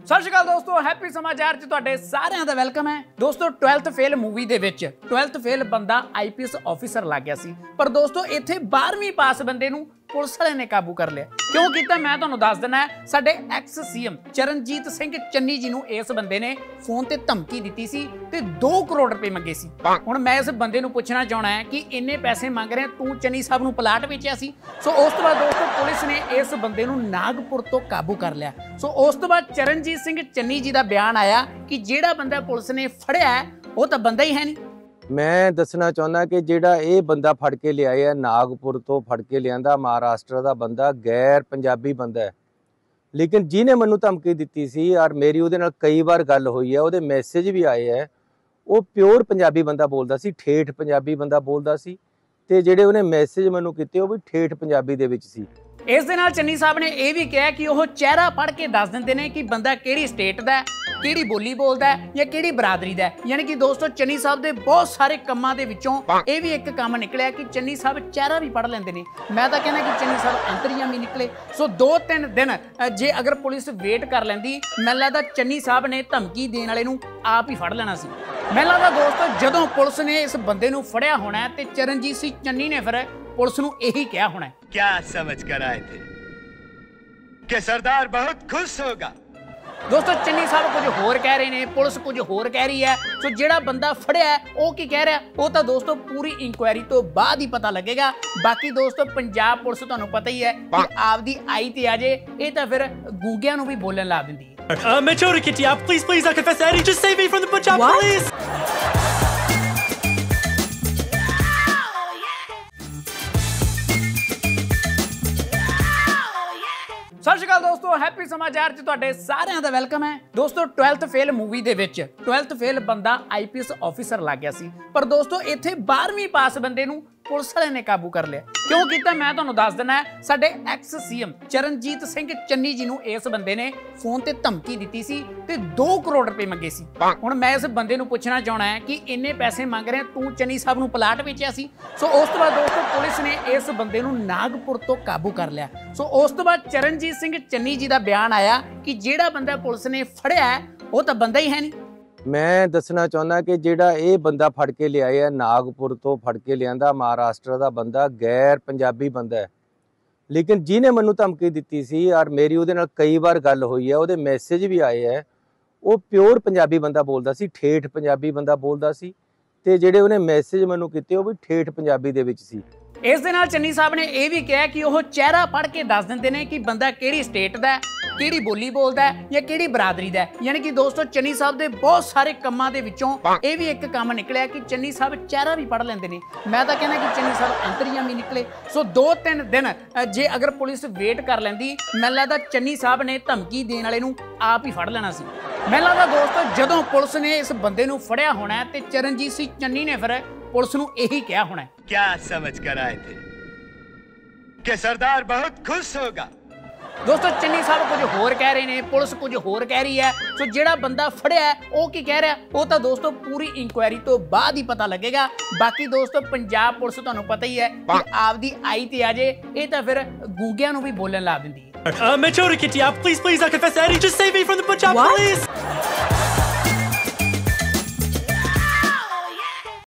सत श्री अकाल दोस्तों, हैप्पी समाचार च तुहाडे सारिਆਂ ਦਾ ਵੈਲਕਮ है। दोस्तों 12th फेल मूवी ਦੇ ਵਿੱਚ 12th फेल ਬੰਦਾ आईपीएस ऑफिसर ਲੱਗ ਗਿਆ ਸੀ, ਪਰ ਦੋਸਤੋ ਇੱਥੇ 12ਵੀਂ ਪਾਸ ਬੰਦੇ ਨੂੰ पुलिस वाले ने काबू कर लिया। क्यों किया मैं तुहानू दस देना है। साडे एक्स सीएम चरणजीत सिंह चन्नी जी नू इस बंदे ने फोन ते धमकी दी सी ते 2 करोड़ रुपए मंगे सी। हुण मैं इस बंदे नू पुछना चाहना है कि इन्ने पैसे मंग रहे तू चन्नी साहब नू प्लाट बेचिया सी। सो उस तो बाद दोस्तों पुलिस ने इस बंदे नू नागपुर तो काबू कर लिया। सो उस तो बाद चरणजीत सिंह चन्नी जी का बयान आया कि जिहड़ा बंदा पुलिस ने फड़िया है वो तो बंदा ही है नहीं। मैं दसना चाहना कि जिहड़ा ये बंदा फड़ के लिया है नागपुर तो फड़ के लिया महाराष्ट्र का बंदा गैर पंजाबी बंदा है, लेकिन जिन्हें मैनू धमकी दी सी और मेरी उहदे नाल कई बार गल हुई है, उहदे मैसेज भी आए है, वो प्योर पंजाबी बंदा बोलदा सी, ठेठ पंजाबी बंदा बोलदा सी ते जिहड़े उहने मैसेज मैनू कीते वो भी ठेठ पंजाबी दे विच सी। इस दे नाल चन्नी साहब ने यह भी कहा कि वह चेहरा पढ़ के दस देंदे ने कि बंदा किहड़ी स्टेट दा है, किहड़ी बोली बोलदा है या किहड़ी बरादरी दा है। यानी कि दोस्तों चन्नी साहब दे बहुत सारे कामां दे विचों यह भी एक काम निकलिया कि चन्नी साहब चेहरा भी पढ़ लेंदे ने। मैं तां कहना कि चन्नी साहब अंतर्यामी निकले। सो 2-3 दिन जे अगर पुलिस वेट कर लैंदी, मैनूं लगदा चन्नी साहब ने धमकी देण वाले नूं आप ही फड़ लेना सी। मैनूं लगदा दोस्तों जदों पुलिस ने इस बंदे नूं फड़िया होना है ते चरणजीत सिंह चन्नी ने फिर पुलिस नूं यही कहा होना है। क्या समझ कर आए थे कि सरदार बहुत खुश होगा। दोस्तों चन्नी साहब कुछ होर कह रहे हैं, पुलिस कुछ होर कह रही है। सो जिहड़ा बंदा फड़िया है वो की कह रहा है वो तो दोस्तों पूरी इंक्वायरी तो बाद ही पता लगेगा। बाकी दोस्तों पंजाब पुलिस तुहानू पता ही है कि आपदी आई ते आजे ये तो फिर गूंगियां नू भी बोलन ला दिंदी है। मैं चोरी की थी आप, please I confess Eddie, just save me from the Punjab police। सत श्री अकाल दोस्तों, हैप्पी समाचार च तुहाडे सारिਆਂ ਦਾ ਵੈਲਕਮ है। दोस्तों 12th फेल मूवी ਦੇ ਵਿੱਚ 12th फेल ਬੰਦਾ आईपीएस ऑफिसर ਲੱਗ ਗਿਆ ਸੀ, ਪਰ ਦੋਸਤੋ ਇੱਥੇ 12ਵੀਂ ਪਾਸ ਬੰਦੇ ਨੂੰ पुलिस वाले ने काबू कर लिया। क्यों किया मैं तुहानू दस देना है। साडे एक्स सीएम चरणजीत सिंह चन्नी जी नू इस बंदे ने फोन ते धमकी दी सी ते 2 करोड़ रुपए मंगे सी। हुण मैं इस बंदे नू पुछना चाहना है कि इन्ने पैसे मंग रहे तू चन्नी साहब नू प्लाट बेचिया सी। सो उस तो बाद दोस्तों पुलिस ने इस बंदे नू नागपुर तो काबू कर लिया। सो उस तो बाद चरणजीत सिंह चन्नी जी का बयान आया कि जिहड़ा बंदा पुलिस ने फड़िया है वो तो बंदा ही है नहीं। मैं दसना चाहना कि जिहड़ा ये बंदा फड़ के लिया है नागपुर तो फड़ के लिया महाराष्ट्र का बंदा गैर पंजाबी बंदा है, लेकिन जिन्हें मैनू धमकी दी सी और मेरी उहदे नाल कई बार गल हुई है, उहदे मैसेज भी आए है, वो प्योर पंजाबी बंदा बोलदा सी, ठेठ पंजाबी बंदा बोलदा सी ते जिहड़े उहने मैसेज मैनू कीते वो भी ठेठ पंजाबी दे विच सी। इस दे नाल चन्नी साहब ने यह भी कहा कि वह चेहरा पढ़ के दस देंदे ने कि बंदा किहड़ी स्टेट दा है, किहड़ी बोली बोलदा है या किहड़ी बरादरी दा है। यानी कि दोस्तों चन्नी साहब दे बहुत सारे कामां दे विचों यह भी एक काम निकलिया कि चन्नी साहब चेहरा भी पढ़ लेंदे ने। मैं तां कहना कि चन्नी साहब अंतर्यामी निकले। सो 2-3 दिन जे अगर पुलिस वेट कर लैंदी, मैनूं लगदा चन्नी साहब ने धमकी देण वाले नूं आप ही फड़ लेना सी। मैनूं लगदा दोस्तों जदों पुलिस ने इस बंदे नूं फड़िया होना है ते चरणजीत सिंह चन्नी ने फिर पुलिस नूं यही कहा होना है। क्या समझ कर आए थे कि सरदार बहुत खुश होगा। दोस्तों चन्नी साहब कुछ होर कह रहे हैं, पुलिस कुछ होर कह रही है। सो जिहड़ा बंदा फड़िया है वो की कह रहा है वो तो दोस्तों पूरी इंक्वायरी तो बाद ही पता लगेगा। बाकी दोस्तों पंजाब पुलिस तुहानू पता ही है कि आपदी आई ते आजे ये तो फिर गूंगियां नू भी बोलन ला दिंदी है। मैं चोरी की थी आप, please I confess Eddie, just save me from the Punjab police।